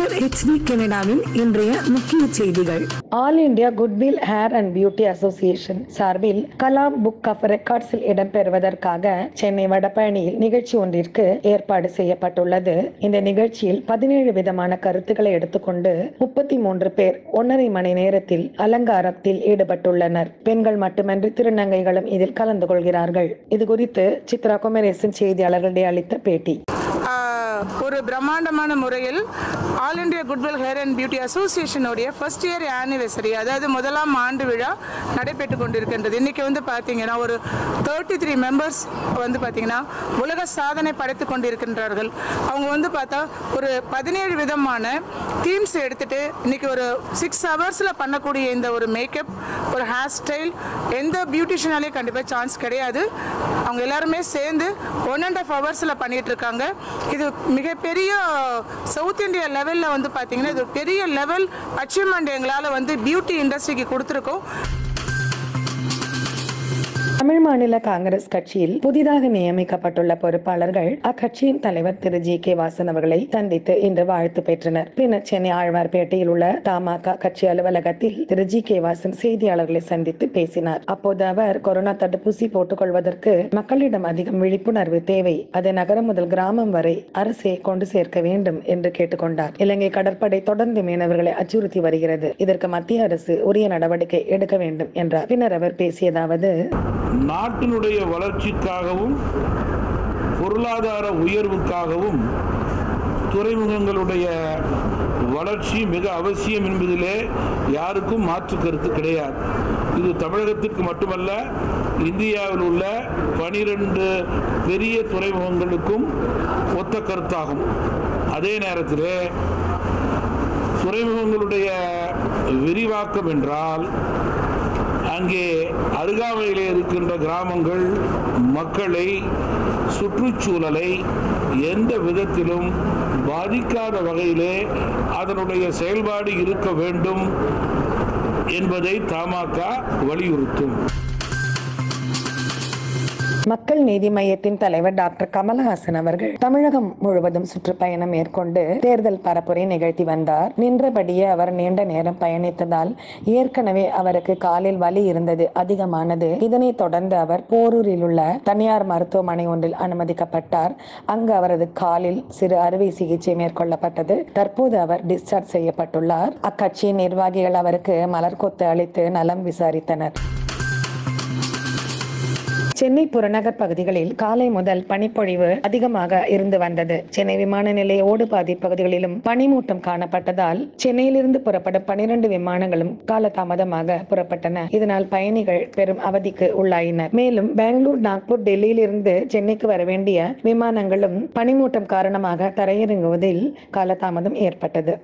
உங்கள் HD கனடாவின் இன்றைய முக்கிய செய்திகள். All India goodwill hair and beauty association சார்பில் கலாம் புக் ஆஃப் ரெக்கார்ட்ஸில் இடம்பெறுவதற்காக சென்னை வடபழனியில் நிகழ்ச்சி ஒன்றிற்கு ஏற்பாடு செய்யப்பட்டுள்ளது. இந்த நிகழ்ச்சியில் 17 விதமான கருத்துக்களை எடுத்துக்கொண்டு 33 பேர் 1.5 மணி நேரத்தில் அலங்காரத்தில் ஈடுபட்டுள்ளனர். பெண்கள் மட்டுமன்றி திருநங்கைகளும் இதில் கலந்து கொள்கிறார்கள். இது குறித்து சித்ரா குமரேசன் செய்தியாளர்களிடையே அளித்த பேட்டி. ஒரு பிரம்மாண்டமான முறையில் all India goodwill hair and beauty அசோசியேஷனுடைய ஃபர்ஸ்ட் இயர் ஆனிவர்சரி, அதாவது முதலாம் ஆண்டு விழா நடைபெற்று கொண்டிருக்கின்றது. இன்றைக்கி பார்த்தீங்கன்னா ஒரு 33 மெம்பர்ஸ் பார்த்தீங்கன்னா உலக சாதனை படைத்து கொண்டிருக்கின்றார்கள். அவங்க பார்த்தா ஒரு 17 விதமான தீம்ஸ் எடுத்துகிட்டு இன்றைக்கி ஒரு 6 ஹவர்ஸில் பண்ணக்கூடிய இந்த ஒரு மேக்கப், ஒரு ஹேர் ஸ்டைல் எந்த பியூட்டிஷியனாலே கண்டிப்பாக சான்ஸ் கிடையாது. அவங்க எல்லாருமே சேர்ந்து 1.5 ஹவர்ஸில் பண்ணிகிட்டு இருக்காங்க. இது மிகப்பெரிய சவுத் இந்தியா லெவலில் பார்த்தீங்கன்னா இது பெரிய லெவல் அச்சீவ்மெண்ட் எங்களால் பியூட்டி இண்டஸ்ட்ரிக்கு கொடுத்துருக்கோம். தமிழ் மாநில காங்கிரஸ் கட்சியில் புதிதாக நியமிக்கப்பட்டுள்ள பொறுப்பாளர்கள் அக்கட்சியின் தலைவர் திரு G.K. வாசன் அவர்களை சந்தித்து இன்று வாழ்த்து பெற்றனர். பின்னர் சென்னை ஆழ்வார்பேட்டையில் உள்ள தமாக கட்சி அலுவலகத்தில் திரு G.K. வாசன் செய்தியாளர்களை சந்தித்து பேசினார். அப்போது அவர் கொரோனா தடுப்பூசி போட்டுக் கொள்வதற்கு மக்களிடம் அதிகம் விழிப்புணர்வு தேவை, அதை நகரம் முதல் கிராமம் வரை அரசே கொண்டு சேர்க்க வேண்டும் என்று கேட்டுக்கொண்டார். இலங்கை கடற்படை தொடர்ந்து மீனவர்களை அச்சுறுத்தி வருகிறது, இதற்கு மத்திய அரசு உரிய நடவடிக்கை எடுக்க வேண்டும் என்றார். பின்னர் அவர் பேசியதாவது: நாட்டினுடைய வளர்ச்சிக்காகவும் பொருளாதார உயர்வுக்காகவும் துறைமுகங்களுடைய வளர்ச்சி மிக அவசியம் என்பதிலே யாருக்கும் மாற்று கருத்து கிடையாது. இது தமிழகத்திற்கு மட்டுமல்ல, இந்தியாவில் உள்ள 12 பெரிய துறைமுகங்களுக்கும் ஒத்த கருத்தாகும். அதே நேரத்தில் துறைமுகங்களுடைய விரிவாக்கம் என்றால் அங்கே அருகாமையில் இருக்கின்ற கிராமங்கள் மக்களை, சுற்றுச்சூழலை எந்த விதத்திலும் பாதிக்காத வகையிலே அதனுடைய செயல்பாடு இருக்க வேண்டும் என்பதை தமாக வலியுறுத்தும். மக்கள் நீதி மையத்தின் தலைவர் டாக்டர் கமலஹாசன் அவர்கள் தமிழகம் முழுவதும் சுற்றுப்பயணம் மேற்கொண்டு தேர்தல் பரப்புரை நிகழ்த்தி வந்தார். நின்றபடியே அவர் நீண்ட நேரம் பயணித்ததால் ஏற்கனவே அவருக்கு காலில் வலி இருந்தது அதிகமானது. இதனைத் தொடர்ந்து அவர் போரூரில் உள்ள தனியார் மருத்துவமனை ஒன்றில் அனுமதிக்கப்பட்டார். அங்கு அவரது காலில் சிறு அறுவை சிகிச்சை மேற்கொள்ளப்பட்டது. தற்போது அவர் டிஸ்சார்ஜ் செய்யப்பட்டுள்ளார். அக்கட்சியின் நிர்வாகிகள் அவருக்கு மலர்கொத்து அளித்து நலம் விசாரித்தனர். சென்னை புறநகர் பகுதிகளில் காலை முதல் பனிப்பொழிவு அதிகமாக இருந்து வந்தது. சென்னை விமான நிலைய ஓடுபாதை பகுதிகளிலும் பனிமூட்டம் காணப்பட்டதால் சென்னையிலிருந்து புறப்படும் 12 விமானங்களும் காலதாமதமாக புறப்பட்டன. இதனால் பயணிகள் பெரும் அவதிக்கு உள்ளாயினர். மேலும் பெங்களூர், நாக்பூர், டெல்லியிலிருந்து சென்னைக்கு வர வேண்டிய விமானங்களும் பனிமூட்டம் காரணமாக தரையிறங்குவதில் காலதாமதம் ஏற்பட்டது.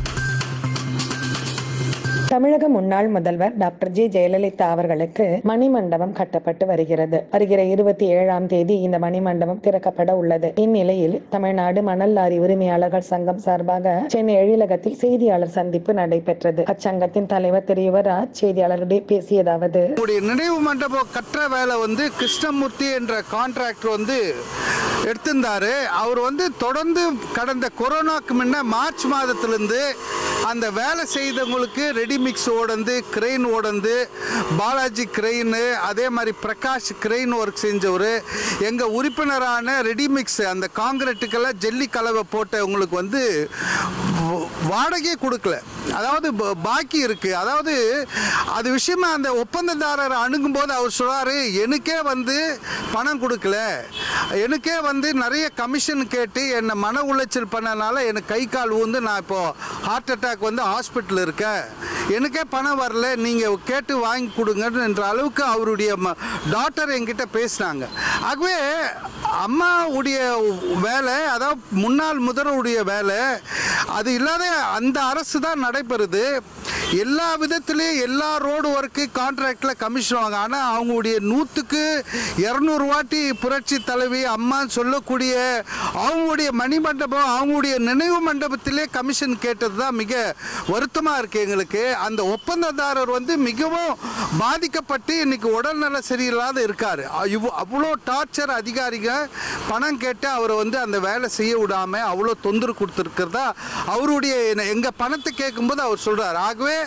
தமிழக முன்னாள் முதல்வர் டாக்டர் J. ஜெயலலிதா அவர்களுக்கு மணிமண்டபம் கட்டப்பட்டு வருகிறது. வருகிற 27ஆம் தேதி இந்த மணிமண்டபம் திறக்கப்பட உள்ளது. இந்நிலையில் தமிழ்நாடு மணல் லாரி உரிமையாளர்கள் சங்கம் சார்பாக சென்னை எழிலகத்தில் செய்தியாளர் சந்திப்பு நடைபெற்றது. அச்சங்கத்தின் தலைவர் திரு யுவராஜ் செய்தியாளர்களிடையே பேசியதாவது: நினைவு மண்டபம் கட்டுற வேலை கிருஷ்ணமூர்த்தி என்ற கான்ட்ராக்டர் எடுத்திருந்தாரு. அவர் தொடர்ந்து கடந்த கொரோனாக்கு முன்ன மார்ச் மாதத்திலிருந்து அந்த வேலை செய்தவங்களுக்கு ரெடிமிக்ஸ் ஓடந்து, கிரெயின் ஓடந்து, பாலாஜி கிரெயின், அதே மாதிரி பிரகாஷ் கிரெயின் ஒர்க் செஞ்சவர், எங்கள் உறுப்பினரான ரெடிமிக்ஸ் அந்த காங்கிரீட்டுக்கெல்லாம் ஜெல்லி கலவை போட்டவங்களுக்கு வாடகையே கொடுக்கல, அதாவது பாக்கி இருக்கு. அதாவது அது விஷயமா அந்த ஒப்பந்ததாரர் அணுகும் போது அவர் சொல்றாரு, எனக்கே பணம் கொடுக்கல, எனக்கே நிறைய கமிஷன் கேட்டு என்னை மன உளைச்சல் பண்ணனால எனக்கு கை கால் ஊந்து நான் இப்போ ஹார்ட் அட்டாக் ஹாஸ்பிட்டல் இருக்கேன், எனக்கே பணம் வரல, நீங்க கேட்டு வாங்கி கொடுங்க என்ற அளவுக்கு அவருடைய டாக்டர் என்கிட்ட பேசினாங்க. ஆகவே அம்மாவுடைய வேலை, அதாவது முன்னாள் முதல்வருடைய வேலை, அது இல்லாத அந்த அரசு தான் நடைபெறுது. எல்லா விதத்துலேயும் எல்லா ரோடு ஒர்க்கு கான்ட்ராக்டில் கமிஷன் வாங்க. ஆனால் அவங்களுடைய 100க்கு 200 வாட்டி புரட்சி தலைவி அம்மான்னு சொல்லக்கூடிய அவங்களுடைய மணிமண்டபம், அவங்களுடைய நினைவு மண்டபத்திலே கமிஷன் கேட்டது தான் மிக வருத்தமாக இருக்குது எங்களுக்கு. அந்த ஒப்பந்ததாரர் மிகவும் பாதிக்கப்பட்டு இன்னைக்கு உடல்நல சரியில்லாத இருக்கார். அவ்வளோ டார்ச்சர் அதிகாரிகள் பணம் கேட்டு அவரை அந்த வேலை செய்ய விடாம அவ்வளோ தொந்தரவு கொடுத்துருக்கிறதா அவருடைய எங்கள் பணத்தை கேட்கும்போது அவர் சொல்கிறார். ஆகவே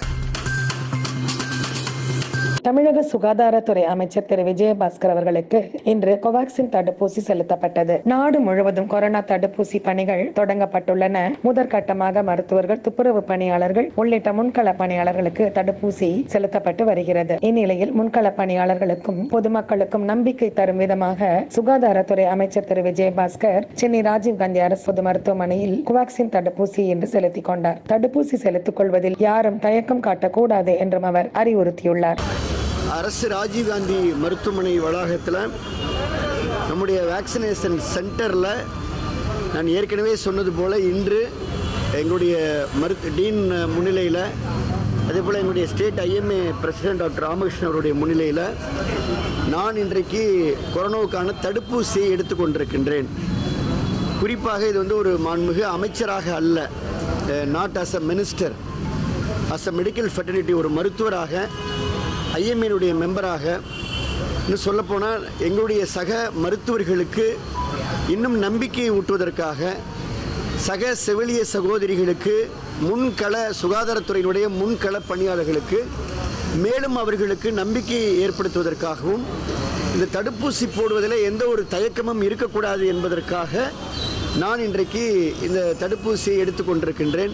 தமிழக சுகாதாரத்துறை அமைச்சர் திரு விஜயபாஸ்கர் அவர்களுக்கு இன்று கோவாக்சின் தடுப்பூசி செலுத்தப்பட்டது. நாடு முழுவதும் கொரோனா தடுப்பூசி பணிகள் தொடங்கப்பட்டுள்ளன. முதற்கட்டமாக மருத்துவர்கள், துப்புரவு பணியாளர்கள் உள்ளிட்ட முன்கள பணியாளர்களுக்கு தடுப்பூசி செலுத்தப்பட்டு வருகிறது. இந்நிலையில் முன்கள பணியாளர்களுக்கும் பொதுமக்களுக்கும் நம்பிக்கை தரும் விதமாக சுகாதாரத்துறை அமைச்சர் திரு விஜயபாஸ்கர் சென்னை ராஜீவ்காந்தி அரசு பொது மருத்துவமனையில் கோவாக்சின் தடுப்பூசி இன்று செலுத்திக் கொண்டார். தடுப்பூசி செலுத்திக் கொள்வதில் யாரும் தயக்கம் காட்டக்கூடாது என்றும் அவர் அறிவுறுத்தியுள்ளார். அரசு ராஜீவ்காந்தி மருத்துவமனை வளாகத்தில் நம்முடைய வேக்சினேஷன் சென்டரில் நான் ஏற்கனவே சொன்னது போல் இன்று எங்களுடைய டீன் முன்னிலையில், அதே போல் எங்களுடைய state IMA president doctor Ramakrishnan அவருடைய முன்னிலையில் நான் இன்றைக்கு கொரோனாவுக்கான தடுப்பூசியை எடுத்துக்கொண்டிருக்கின்றேன். குறிப்பாக இது ஒரு மாண்புமிகு அமைச்சராக அல்ல, not as a minister, as a medical fraternity, ஒரு மருத்துவராக, IMA மெம்பராக, இன்னும் சொல்லப்போனால் எங்களுடைய சக மருத்துவர்களுக்கு இன்னும் நம்பிக்கையை ஊட்டுவதற்காக, சக செவிலிய சகோதரிகளுக்கு, முன்கள சுகாதாரத்துறையினுடைய முன்கள பணியாளர்களுக்கு மேலும் அவர்களுக்கு நம்பிக்கையை ஏற்படுத்துவதற்காகவும் இந்த தடுப்பூசி போடுவதில் எந்த ஒரு தயக்கமும் இருக்கக்கூடாது என்பதற்காக நான் இன்றைக்கு இந்த தடுப்பூசியை எடுத்துக்கொண்டிருக்கின்றேன்.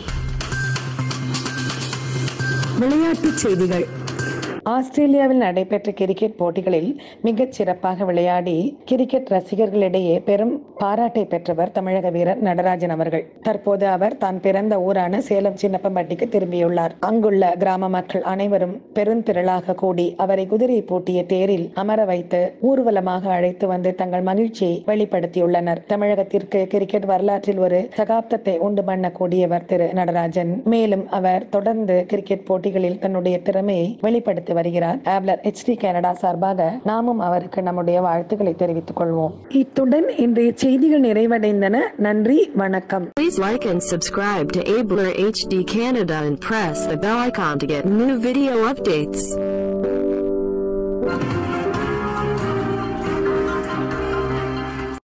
விளையாட்டுச் செய்திகள். ஆஸ்திரேலியாவில் நடைபெற்ற கிரிக்கெட் போட்டிகளில் மிகச் சிறப்பாக விளையாடி கிரிக்கெட் ரசிகர்களிடையே பெரும் பாராட்டை பெற்றவர் தமிழக வீரர் நடராஜன் அவர்கள். தற்போது அவர் தான் பிறந்த ஊரான சேலம் சின்னப்பம்பட்டிக்கு திரும்பியுள்ளார். அங்குள்ள கிராம மக்கள் அனைவரும் பெருந்திரளாக கூடி அவரை குதிரை பூட்டிய தேரில் அமர வைத்து ஊர்வலமாக அழைத்து வந்து தங்கள் மகிழ்ச்சியை வெளிப்படுத்தியுள்ளனர். தமிழகத்திற்கு கிரிக்கெட் வரலாற்றில் ஒரு சகாப்தத்தை உண்டு பண்ணக்கூடியவர் திரு நடராஜன். மேலும் அவர் தொடர்ந்து கிரிக்கெட் போட்டிகளில் தன்னுடைய திறமையை வெளிப்படுத்தி வருகிறார். ஆப்லர் HD கனடா சார்பாக நாமும் அவருக்கு நம்முடைய வாழ்த்துக்களை தெரிவித்துக் கொள்வோம். இத்துடன் இன்றைய செய்திகள் நிறைவடைந்தன. நன்றி, வணக்கம். Please like and subscribe to Abler HD Canada and press the bell icon to get new video updates.